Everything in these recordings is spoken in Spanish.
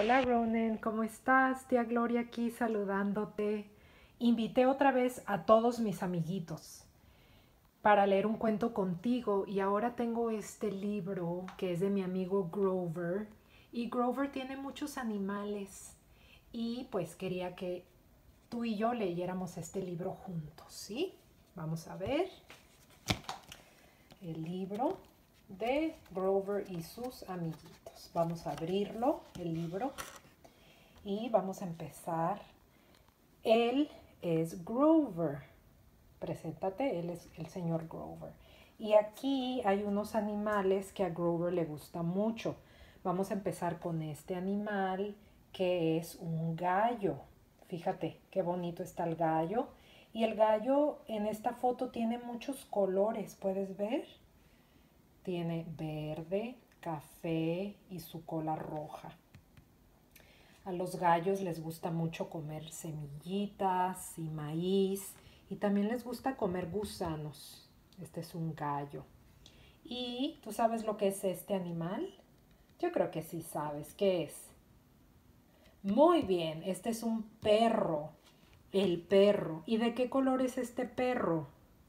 Hola Ronen, ¿cómo estás? Tía Gloria aquí saludándote. Invité otra vez a todos mis amiguitos para leer un cuento contigo y ahora tengo este libro que es de mi amigo Grover y Grover tiene muchos animales y pues quería que tú y yo leyéramos este libro juntos, ¿sí? Vamos a ver el libro de Grover y sus amiguitos. Vamos a abrirlo, el libro. Y vamos a empezar. Él es Grover. Preséntate, él es el señor Grover. Y aquí hay unos animales que a Grover le gusta mucho. Vamos a empezar con este animal que es un gallo. Fíjate qué bonito está el gallo. Y el gallo en esta foto tiene muchos colores, ¿puedes ver? Tiene verde, café y su cola roja. A los gallos les gusta mucho comer semillitas y maíz y también les gusta comer gusanos. Este es un gallo. ¿Y tú sabes lo que es este animal? Yo creo que sí sabes. ¿Qué es? Muy bien, este es un perro. El perro. ¿Y de qué color es este perro?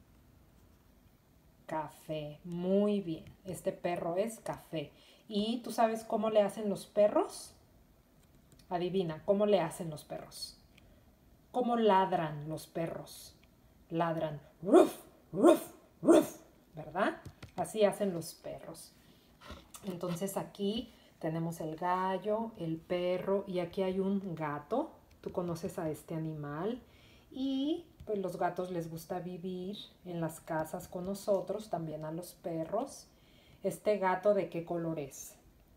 Café. Muy bien, este perro es café. ¿Y tú sabes cómo le hacen los perros? Adivina, ¿cómo le hacen los perros? ¿Cómo ladran los perros? Ladran, ruf, ruf, ruf, ¿verdad? Así hacen los perros. Entonces aquí tenemos el gallo, el perro y aquí hay un gato. Tú conoces a este animal y pues los gatos les gusta vivir en las casas con nosotros, también a los perros. ¿Este gato de qué color es?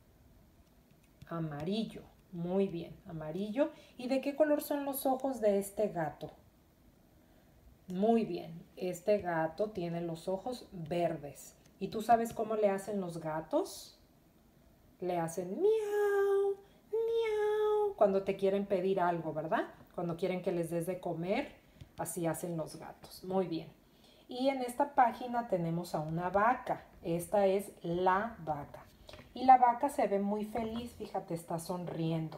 Amarillo. Muy bien, amarillo. ¿Y de qué color son los ojos de este gato? Muy bien, este gato tiene los ojos verdes. ¿Y tú sabes cómo le hacen los gatos? Le hacen miau, miau, cuando te quieren pedir algo, ¿verdad? Cuando quieren que les des de comer, así hacen los gatos. Muy bien. Y en esta página tenemos a una vaca. Esta es la vaca. Y la vaca se ve muy feliz, fíjate, está sonriendo.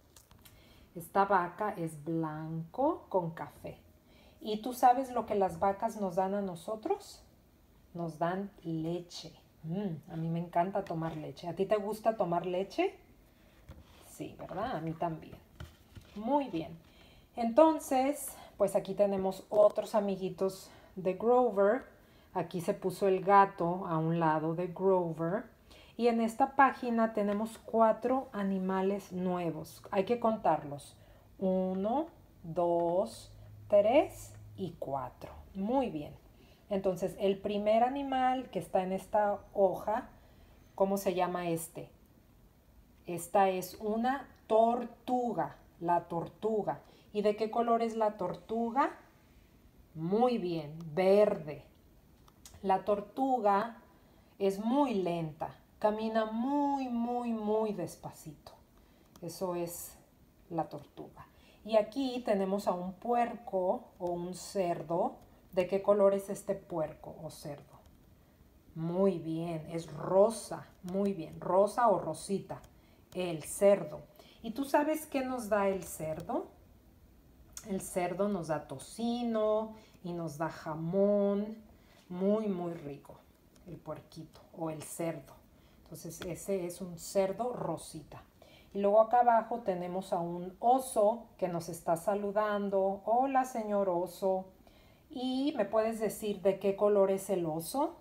Esta vaca es blanco con café. ¿Y tú sabes lo que las vacas nos dan a nosotros? Nos dan leche. A mí me encanta tomar leche. ¿A ti te gusta tomar leche? Sí, ¿verdad? A mí también. Muy bien. Entonces, pues aquí tenemos otros amiguitos de Grover. Aquí se puso el gato a un lado de Grover. Y en esta página tenemos 4 animales nuevos. Hay que contarlos. 1, 2, 3 y 4. Muy bien. Entonces, el primer animal que está en esta hoja, ¿cómo se llama este? Esta es una tortuga, la tortuga. ¿Y de qué color es la tortuga? Muy bien, verde. La tortuga es muy lenta, camina muy despacito. Eso es la tortuga. Y aquí tenemos a un puerco o un cerdo. ¿De qué color es este puerco o cerdo? Muy bien, es rosa. Muy bien, rosa o rosita. El cerdo. ¿Y tú sabes qué nos da el cerdo? El cerdo nos da tocino y nos da jamón. Muy rico. El puerquito o el cerdo. Entonces ese es un cerdo rosita. Y luego acá abajo tenemos a un oso que nos está saludando. Hola, señor oso. ¿Y me puedes decir de qué color es el oso?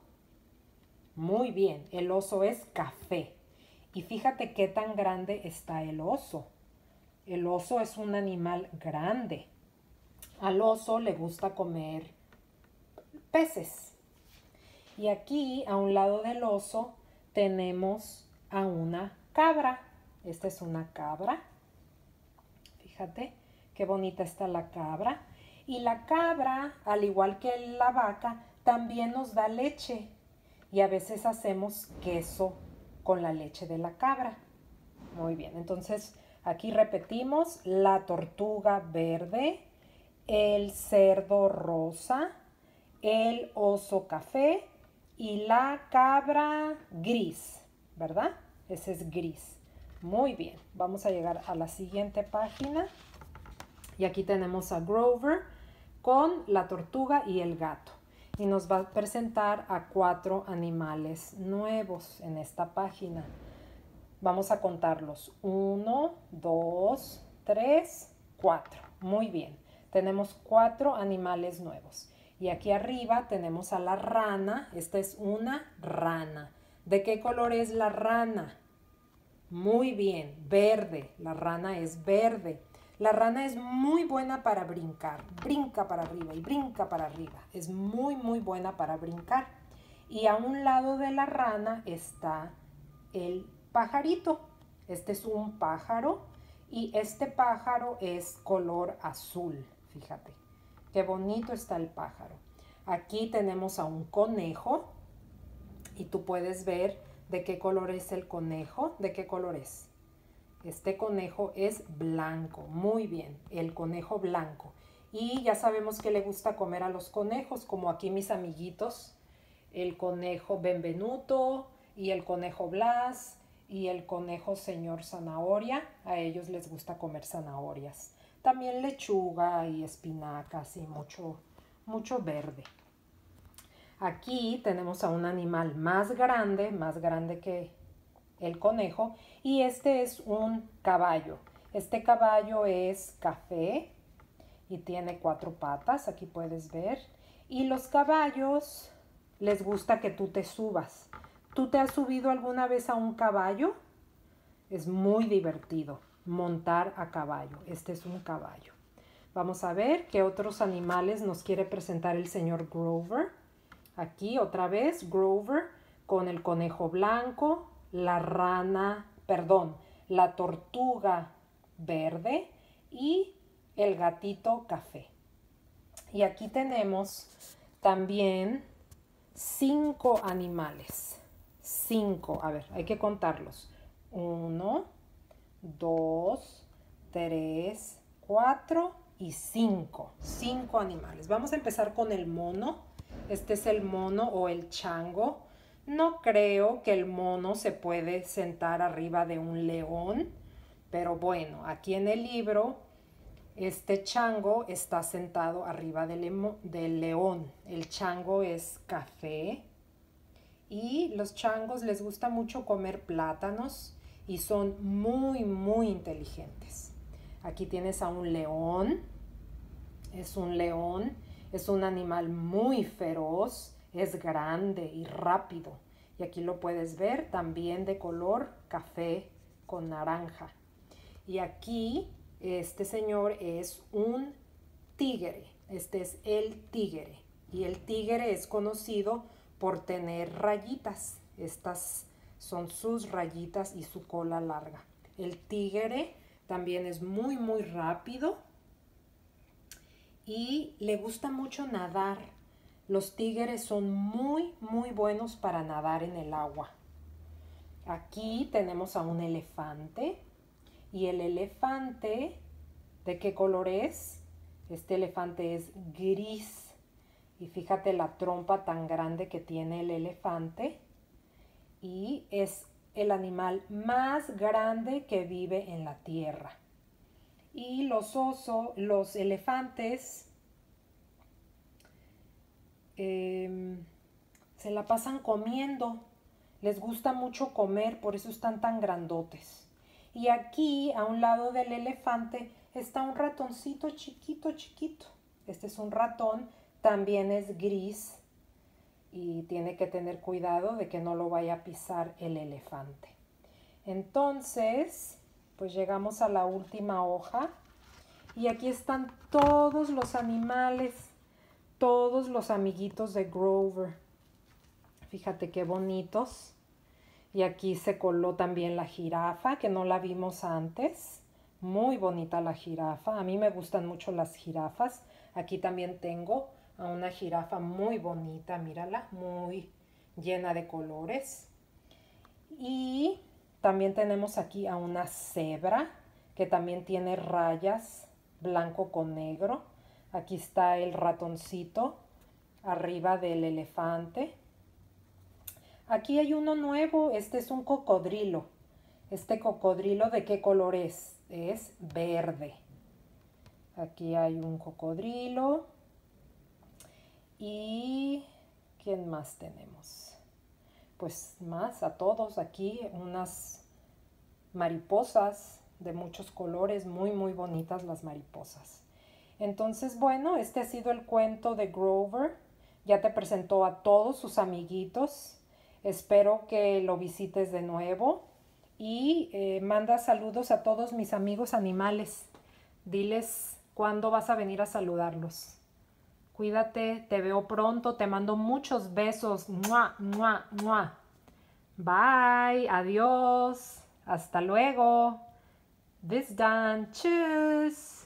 Muy bien, el oso es café. Y fíjate qué tan grande está el oso. El oso es un animal grande. Al oso le gusta comer peces. Y aquí, a un lado del oso, tenemos a una cabra. Esta es una cabra. Fíjate qué bonita está la cabra. Y la cabra, al igual que la vaca, también nos da leche. Y a veces hacemos queso con la leche de la cabra. Muy bien, entonces aquí repetimos la tortuga verde, el cerdo rosa, el oso café y la cabra gris, ¿verdad? Ese es gris. Muy bien, vamos a llegar a la siguiente página. Y aquí tenemos a Grover con la tortuga y el gato. Y nos va a presentar a 4 animales nuevos en esta página. Vamos a contarlos. 1, 2, 3, 4. Muy bien. Tenemos 4 animales nuevos. Y aquí arriba tenemos a la rana. Esta es una rana. ¿De qué color es la rana? Muy bien, verde. La rana es verde. La rana es muy buena para brincar. Brinca para arriba y brinca para arriba. Es muy, muy buena para brincar. Y a un lado de la rana está el pajarito. Este es un pájaro y este pájaro es color azul. Fíjate, qué bonito está el pájaro. Aquí tenemos a un conejo y tú puedes ver de qué color es el conejo. ¿De qué color es? Este conejo es blanco. Muy bien, el conejo blanco. Y ya sabemos que le gusta comer a los conejos, como aquí mis amiguitos. El conejo Benvenuto y el conejo Blas y el conejo señor Zanahoria. A ellos les gusta comer zanahorias. También lechuga y espinacas y mucho verde. Aquí tenemos a un animal más grande que el conejo, y este es un caballo. Este caballo es café y tiene 4 patas, aquí puedes ver. Y los caballos les gusta que tú te subas. ¿Tú te has subido alguna vez a un caballo? Es muy divertido montar a caballo. Este es un caballo. Vamos a ver qué otros animales nos quiere presentar el señor Grover. Aquí otra vez Grover con el conejo blanco, la tortuga verde y el gatito café. Y aquí tenemos también 5 animales. 5, a ver, hay que contarlos. 1, 2, 3, 4 y 5. 5 animales. Vamos a empezar con el mono. Este es el mono o el chango. No creo que el mono se puede sentar arriba de un león, pero bueno, aquí en el libro este chango está sentado arriba del león. El chango es café y los changos les gusta mucho comer plátanos y son muy, muy inteligentes. Aquí tienes a un león. Es un león. Es un animal muy feroz, es grande y rápido. Y aquí lo puedes ver también de color café con naranja. Y aquí este señor es un tigre. Este es el tigre. Y el tigre es conocido por tener rayitas. Estas son sus rayitas y su cola larga. El tigre también es muy, muy rápido y le gusta mucho nadar. Los tigres son muy, muy buenos para nadar en el agua. Aquí tenemos a un elefante. Y el elefante, ¿de qué color es? Este elefante es gris. Y fíjate la trompa tan grande que tiene el elefante. Y es el animal más grande que vive en la tierra. Y los elefantes se la pasan comiendo. Les gusta mucho comer, por eso están tan grandotes. Y aquí, a un lado del elefante, está un ratoncito chiquito, chiquito. Este es un ratón, también es gris. Y tiene que tener cuidado de que no lo vaya a pisar el elefante. Entonces, pues llegamos a la última hoja. Y aquí están todos los animales, todos los amiguitos de Grover. Fíjate qué bonitos. Y aquí se coló también la jirafa, que no la vimos antes. Muy bonita la jirafa. A mí me gustan mucho las jirafas. Aquí también tengo a una jirafa muy bonita, mírala, muy llena de colores. Y también tenemos aquí a una cebra, que también tiene rayas blanco con negro. Aquí está el ratoncito arriba del elefante. Aquí hay uno nuevo, este es un cocodrilo. Este cocodrilo, ¿de qué color es? Es verde. Aquí hay un cocodrilo. ¿Y quién más tenemos? Pues más, a todos aquí, unas mariposas de muchos colores, muy muy bonitas las mariposas. Entonces, bueno, este ha sido el cuento de Grover. Ya te presentó a todos sus amiguitos. Espero que lo visites de nuevo y manda saludos a todos mis amigos animales. Diles cuándo vas a venir a saludarlos. Cuídate, te veo pronto, te mando muchos besos. ¡Mua, mua, mua! Bye, adiós, hasta luego. Bis dann, tschüss.